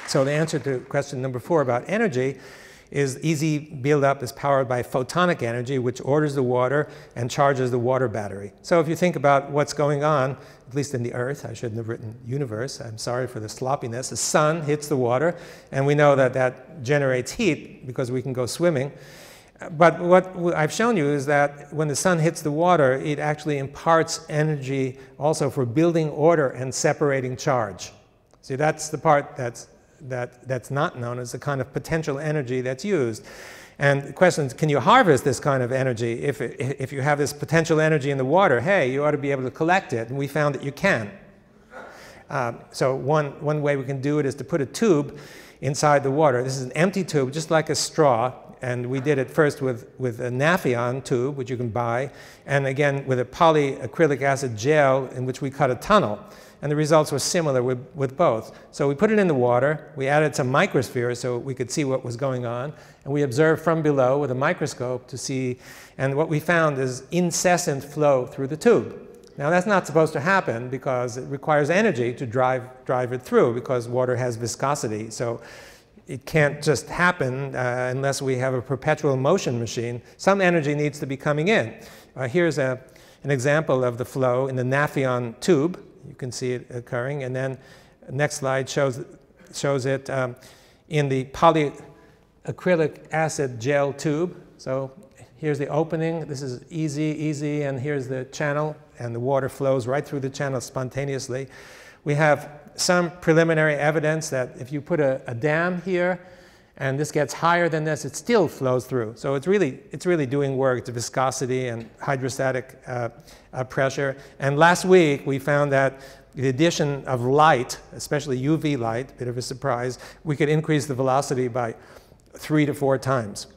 So the answer to question number 4 about energy is easy buildup is powered by photonic energy, which orders the water and charges the water battery. So if you think about what's going on, at least in the Earth, I shouldn't have written universe, I'm sorry for the sloppiness, the sun hits the water, and we know that that generates heat because we can go swimming. But what I've shown you is that when the sun hits the water, it actually imparts energy also for building order and separating charge. See, that's the part that's not known as the kind of potential energy that's used. And the question is, can you harvest this kind of energy? If you have this potential energy in the water, hey, you ought to be able to collect it, and we found that you can. So one way we can do it is to put a tube inside the water. This is an empty tube, just like a straw, and we did it first with a Nafion tube, which you can buy, and again with a polyacrylic acid gel in which we cut a tunnel. And the results were similar with both. So we put it in the water, we added some microspheres so we could see what was going on, and we observed from below with a microscope to see, and what we found is incessant flow through the tube. Now that's not supposed to happen because it requires energy to drive it through, because water has viscosity. So it can't just happen unless we have a perpetual motion machine. Some energy needs to be coming in. Here's an example of the flow in the Nafion tube. You can see it occurring. And then the next slide shows it in the polyacrylic acid gel tube. So here's the opening. This is easy, and here's the channel, and the water flows right through the channel spontaneously. We have some preliminary evidence that if you put a dam here, and this gets higher than this, it still flows through. So it's really doing work. It's viscosity and hydrostatic pressure. And last week, we found that the addition of light, especially UV light, a bit of a surprise, we could increase the velocity by 3 to 4 times.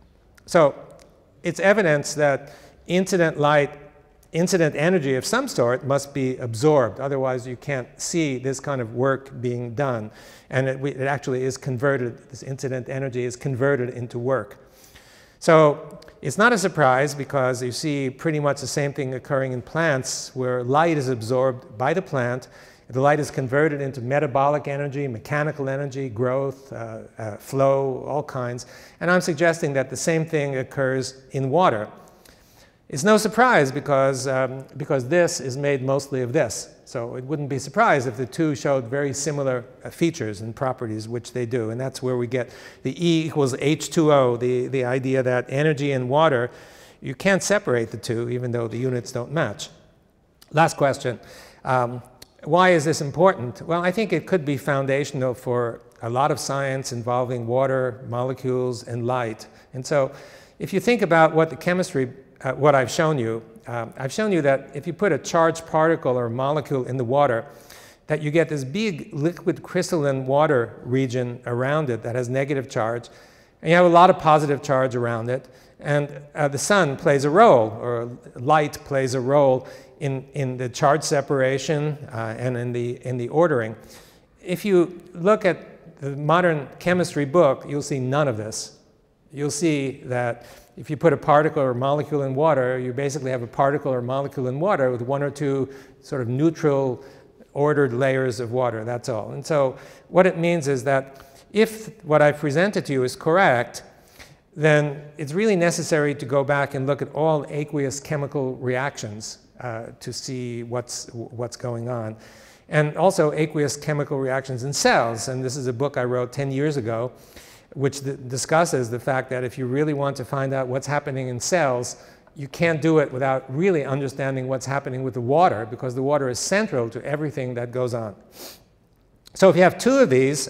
So it's evidence that incident energy of some sort must be absorbed. Otherwise, you can't see this kind of work being done. And it actually is converted, this incident energy is converted into work. So it's not a surprise, because you see pretty much the same thing occurring in plants, where light is absorbed by the plant. The light is converted into metabolic energy, mechanical energy, growth, flow, all kinds. And I'm suggesting that the same thing occurs in water. It's no surprise because this is made mostly of this. So it wouldn't be surprised if the two showed very similar features and properties, which they do. And that's where we get the E equals H2O, the idea that energy and water, you can't separate the two, even though the units don't match. Last question. Why is this important? Well, I think it could be foundational for a lot of science involving water, molecules, and light. And so if you think about what the chemistry what I've shown you that if you put a charged particle or molecule in the water, that you get this big liquid crystalline water region around it that has negative charge, and you have a lot of positive charge around it, and the sun plays a role, or light plays a role in the charge separation and in the ordering. If you look at the modern chemistry book, you'll see none of this. You'll see that if you put a particle or molecule in water, you basically have a particle or molecule in water with 1 or 2 sort of neutral ordered layers of water, that's all. And so what it means is that if what I've presented to you is correct, then it's really necessary to go back and look at all aqueous chemical reactions to see what's going on. And also aqueous chemical reactions in cells. And this is a book I wrote 10 years ago, which discusses the fact that if you really want to find out what's happening in cells, you can't do it without really understanding what's happening with the water, because the water is central to everything that goes on. So if you have 2 of these,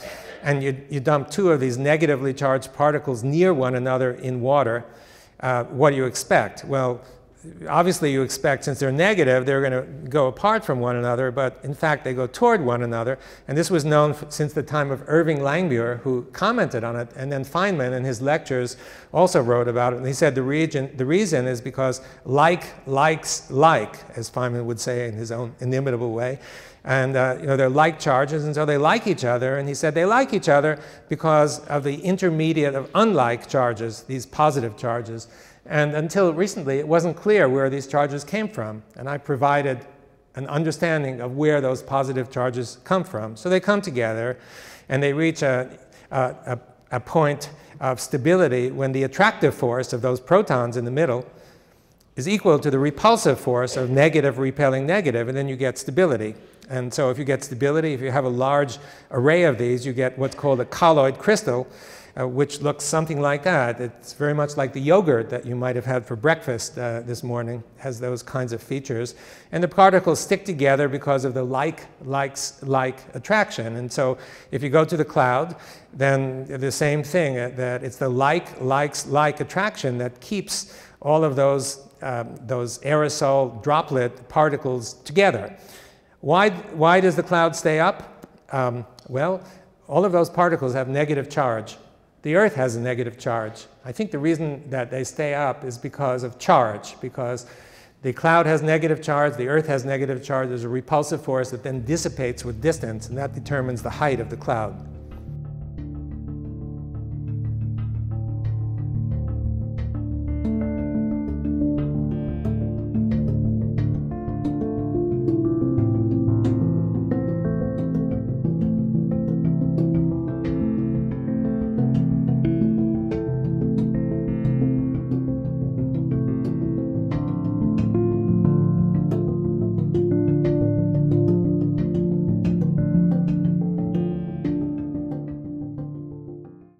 and you dump 2 of these negatively charged particles near one another in water, what do you expect? Well, obviously you expect, since they're negative, they're going to go apart from one another, but in fact they go toward one another. And this was known since the time of Irving Langmuir, who commented on it, and then Feynman in his lectures also wrote about it. And he said the reason is because like likes like, as Feynman would say in his own inimitable way. And they're like charges, and so they like each other. And he said they like each other because of the intermediate of unlike charges, these positive charges. And until recently, it wasn't clear where these charges came from. And I provided an understanding of where those positive charges come from. So they come together and they reach a point of stability when the attractive force of those protons in the middle is equal to the repulsive force of negative repelling negative, and then you get stability. And so if you get stability, if you have a large array of these, you get what's called a colloid crystal, which looks something like that. It's very much like the yogurt that you might have had for breakfast this morning, has those kinds of features. And the particles stick together because of the like attraction. And so if you go to the cloud, then the same thing, that it's the like attraction that keeps all of those aerosol droplet particles together. Why does the cloud stay up? Well, all of those particles have negative charge. The Earth has a negative charge. I think the reason that they stay up is because of charge, because the cloud has negative charge, the Earth has negative charge, there's a repulsive force that then dissipates with distance, and that determines the height of the cloud.